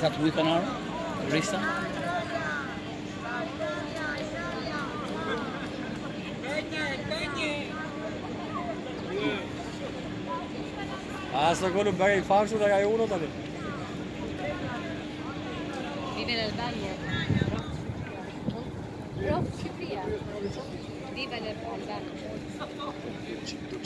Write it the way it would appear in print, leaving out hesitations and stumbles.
gaat hoe kan nou? Rista? Ah, sto con un bel falso da 1 da lì. Vive nel bagno.